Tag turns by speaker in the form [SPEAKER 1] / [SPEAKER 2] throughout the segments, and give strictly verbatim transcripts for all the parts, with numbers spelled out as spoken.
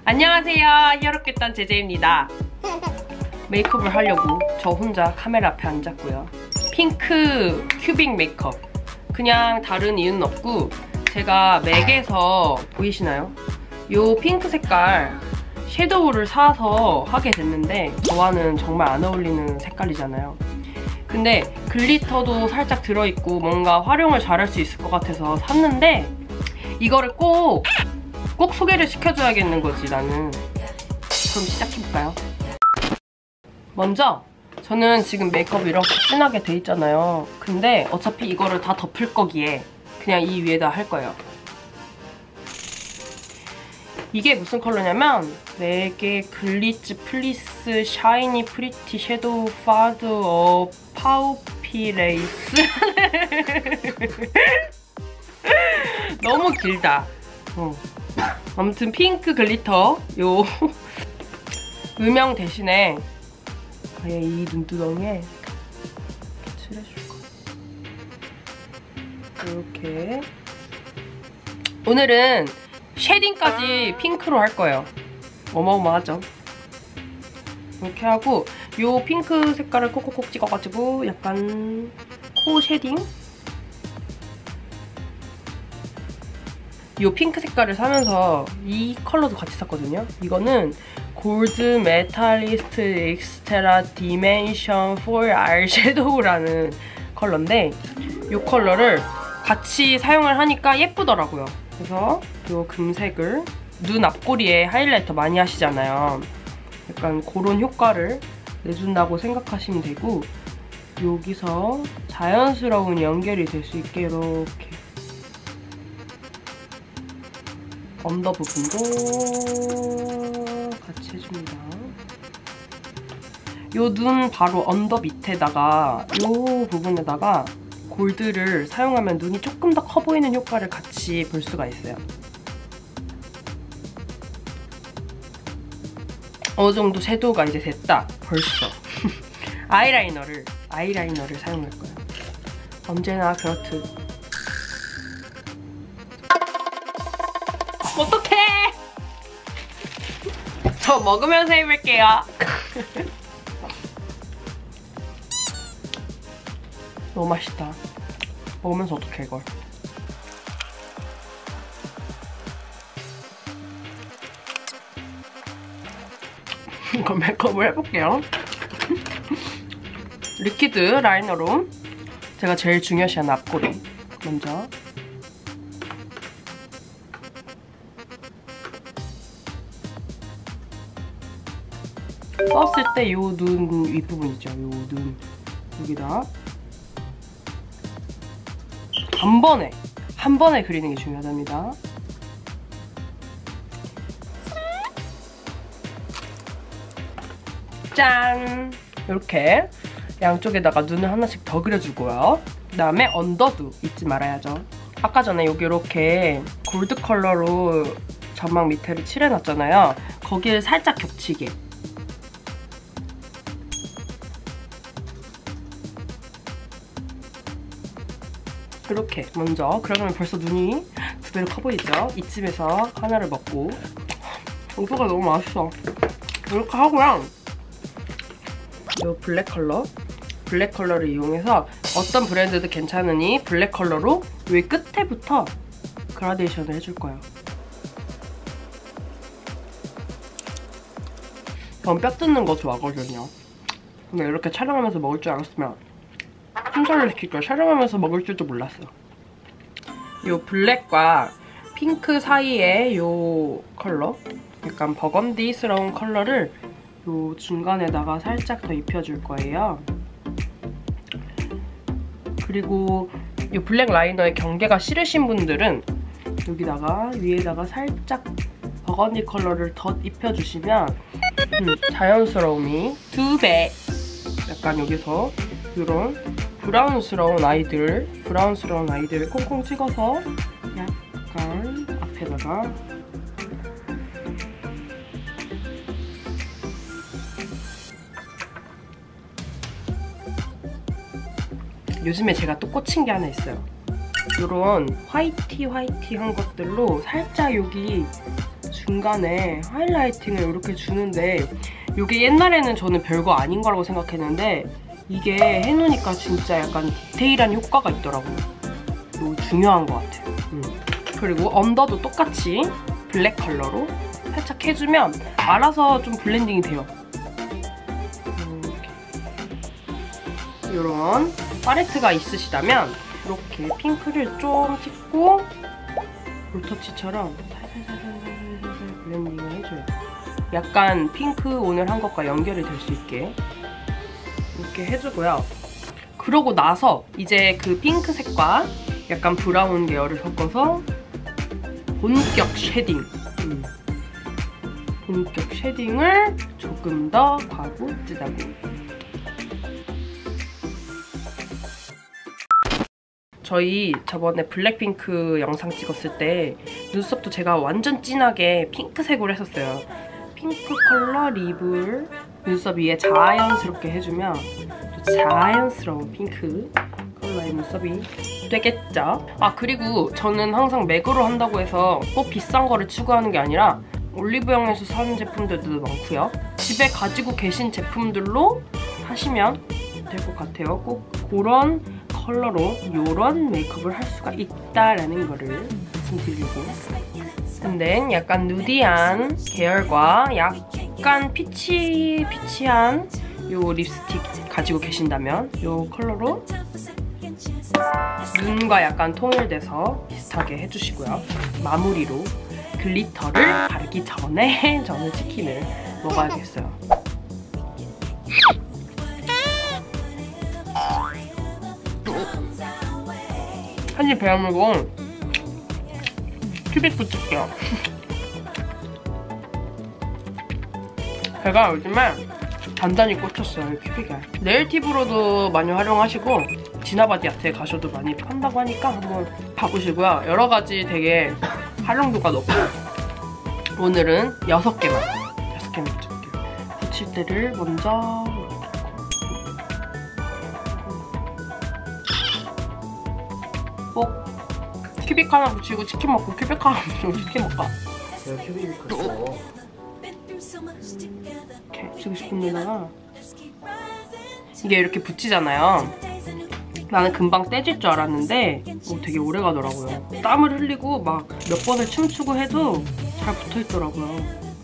[SPEAKER 1] 안녕하세요, 히어로켓단 제제입니다. 메이크업을 하려고 저 혼자 카메라 앞에 앉았고요. 핑크 큐빅 메이크업. 그냥 다른 이유는 없고 제가 맥에서 보이시나요? 요 핑크 색깔 섀도우를 사서 하게 됐는데 저와는 정말 안 어울리는 색깔이잖아요. 근데 글리터도 살짝 들어있고 뭔가 활용을 잘할 수 있을 것 같아서 샀는데 이거를 꼭 꼭 소개를 시켜줘야겠는 거지 나는. 그럼 시작해볼까요? 먼저 저는 지금 메이크업이 이렇게 진하게 돼 있잖아요. 근데 어차피 이거를 다 덮을 거기에 그냥 이 위에다 할 거예요. 이게 무슨 컬러냐면 맥의 글리츠 플리스 샤이니 프리티 섀도우 파드 어 파우피레이스. 너무 길다. 어. 아무튼 핑크 글리터 요 음영 대신에 아예 이 눈두덩이에 칠해줄 거예요. 이렇게. 오늘은 쉐딩까지 핑크로 할 거예요. 어마어마하죠? 이렇게 하고 요 핑크 색깔을 콕콕콕 찍어가지고 약간 코 쉐딩? 이 핑크 색깔을 사면서 이 컬러도 같이 샀거든요. 이거는 골드 메탈리스트 엑스테라 디멘션 사 아이섀도우라는 컬러인데 이 컬러를 같이 사용을 하니까 예쁘더라고요. 그래서 이 금색을 눈 앞꼬리에 하이라이터 많이 하시잖아요. 약간 그런 효과를 내준다고 생각하시면 되고 여기서 자연스러운 연결이 될 수 있게 이렇게 언더 부분도 같이 해줍니다. 요 눈 바로 언더 밑에다가 요 부분에다가 골드를 사용하면 눈이 조금 더 커 보이는 효과를 같이 볼 수가 있어요. 어느 정도 섀도우가 이제 됐다. 벌써. 아이라이너를 아이라이너를 사용할 거예요. 언제나 그렇듯. 어떡해! 저 먹으면서 해볼게요. 너무 맛있다. 먹으면서 어떡해 이걸. 이거 메이크업을 해볼게요. 리퀴드 라이너로 제가 제일 중요시하는 앞꼬리 먼저 썼을 때 요 눈 윗부분 있죠? 요 눈 여기다 한 번에 한 번에 그리는 게 중요하답니다. 짠! 이렇게 양쪽에다가 눈을 하나씩 더 그려주고요. 그 다음에 언더도 잊지 말아야죠. 아까 전에 여기 이렇게 골드 컬러로 점막 밑에를 칠해놨잖아요. 거기를 살짝 겹치게. 이렇게 먼저. 그러면 벌써 눈이 두 배로 커 보이죠? 이쯤에서 하나를 먹고. 이거가 너무 맛있어. 이렇게 하고요. 이 블랙 컬러. 블랙 컬러를 이용해서 어떤 브랜드도 괜찮으니 블랙 컬러로 위 끝에부터 그라데이션을 해줄 거예요. 전 뼈 뜯는 거 좋아하거든요. 근데 이렇게 촬영하면서 먹을 줄 알았으면 순서를 시킬 걸 촬영하면서 먹을 줄도 몰랐어. 이 블랙과 핑크 사이에 이 컬러, 약간 버건디스러운 컬러를 이 중간에다가 살짝 더 입혀줄 거예요. 그리고 이 블랙 라이너의 경계가 싫으신 분들은 여기다가 위에다가 살짝 버건디 컬러를 더 입혀주시면 음, 자연스러움이 두 배! 약간 여기서 이런 브라운스러운 아이들, 브라운스러운 아이들을 콩콩 찍어서 약간 앞에다가 요즘에 제가 또 꽂힌 게 하나 있어요. 이런 화이티 화이티한 것들로 살짝 여기 중간에 하이라이팅을 이렇게 주는데 이게 옛날에는 저는 별거 아닌 거라고 생각했는데 이게 해놓으니까 진짜 약간 디테일한 효과가 있더라고요. 이거 중요한 것 같아요. 음. 그리고 언더도 똑같이 블랙 컬러로 살짝 해주면 알아서 좀 블렌딩이 돼요. 이렇게. 이런 팔레트가 있으시다면 이렇게 핑크를 좀 찍고 볼터치처럼 살살살살살살 블렌딩을 해줘요. 약간 핑크 오늘 한 것과 연결이 될 수 있게 이렇게 해주고요. 그러고 나서 이제 그 핑크색과 약간 브라운 계열을 섞어서 본격 쉐딩 음. 본격 쉐딩을 조금 더 과고지다고. 저희 저번에 블랙핑크 영상 찍었을 때 눈썹도 제가 완전 진하게 핑크색으로 했었어요. 핑크 컬러 립을 눈썹 위에 자연스럽게 해주면 또 자연스러운 핑크 컬러의 눈썹이 되겠죠? 아, 그리고 저는 항상 맥으로 한다고 해서 꼭 비싼 거를 추구하는 게 아니라 올리브영에서 사는 제품들도 많고요. 집에 가지고 계신 제품들로 하시면 될 것 같아요. 꼭 그런 컬러로 이런 메이크업을 할 수가 있다라는 거를 말씀드리고, 근데 약간 누디한 계열과 약간 피치, 피치한 요 립스틱 가지고 계신다면 요 컬러로 눈과 약간 통일돼서 비슷하게 해주시고요. 마무리로 글리터를 바르기 전에 저는 치킨을 먹어야겠어요. 한입 베어물고 큐빅 붙일게요. 제가 요즘에 단단히 꽂혔어요, 큐빅에. 네일 팁으로도 많이 활용하시고 지나바디아트에 가셔도 많이 판다고 하니까 한번 봐보시고요. 여러 가지 되게 활용도가 높아요. 오늘은 여섯 개만, 여섯 개만 붙일게요. 붙일 때를 먼저 꼭 큐빅 하나 붙이고 치킨 먹고 큐빅 하나 붙이고 치킨 먹까?
[SPEAKER 2] 내가 큐빅이 컸어.
[SPEAKER 1] 이렇게 붙이고 싶은 데다가 이게 이렇게 붙이잖아요. 나는 금방 떼질 줄 알았는데 어, 되게 오래 가더라고요. 땀을 흘리고 막 몇 번을 춤추고 해도 잘 붙어있더라고요.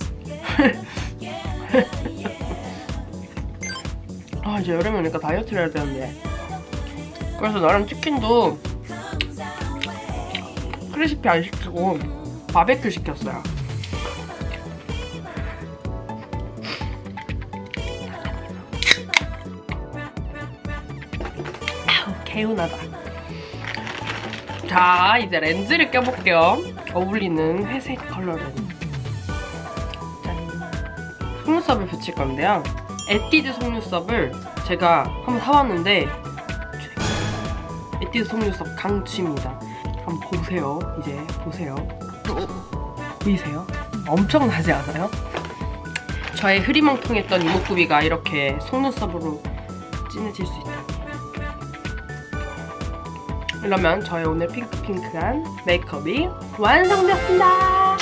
[SPEAKER 1] 아, 이제 여름이 오니까 다이어트를 해야 되는데. 그래서 나름 치킨도 크리스피 안 시키고 바베큐 시켰어요. 아우, 개운하다. 자, 이제 렌즈를 껴볼게요. 어울리는 회색 컬러로. 짠. 속눈썹을 붙일 건데요. 에뛰드 속눈썹을 제가 한번 사왔는데 에뛰드 속눈썹 강추입니다. 한번 보세요. 이제 보세요. 보이세요? 엄청나지 않아요? 저의 흐리멍텅했던 이목구비가 이렇게 속눈썹으로 진해질 수 있다. 이러면 저의 오늘 핑크핑크한 메이크업이 완성되었습니다.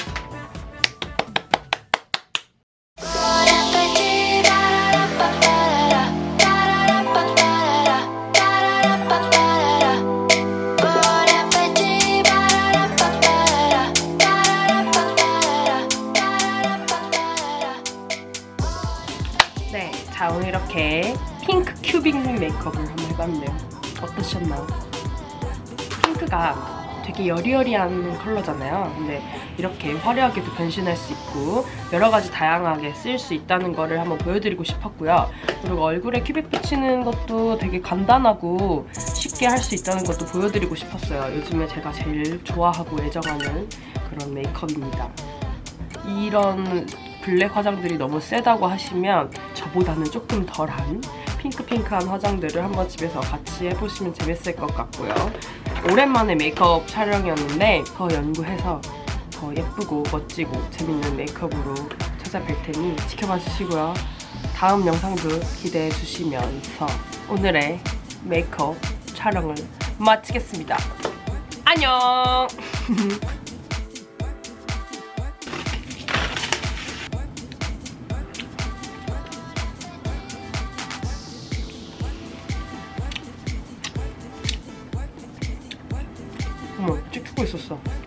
[SPEAKER 1] 네, 자, 오늘 이렇게 핑크 큐빅 메이크업을 한번 해봤는데요. 어떠셨나요? 핑크가 되게 여리여리한 컬러잖아요. 근데 이렇게 화려하게도 변신할 수 있고 여러 가지 다양하게 쓸 수 있다는 거를 한번 보여드리고 싶었고요. 그리고 얼굴에 큐빅 붙이는 것도 되게 간단하고 쉽게 할 수 있다는 것도 보여드리고 싶었어요. 요즘에 제가 제일 좋아하고 애정하는 그런 메이크업입니다. 이런 블랙 화장들이 너무 세다고 하시면 저보다는 조금 덜한 핑크핑크한 화장들을 한번 집에서 같이 해보시면 재밌을 것 같고요. 오랜만에 메이크업 촬영이었는데 더 연구해서 더 예쁘고 멋지고 재밌는 메이크업으로 찾아뵐 테니 지켜봐 주시고요. 다음 영상도 기대해 주시면서 오늘의 메이크업 촬영을 마치겠습니다. 안녕! 있었어.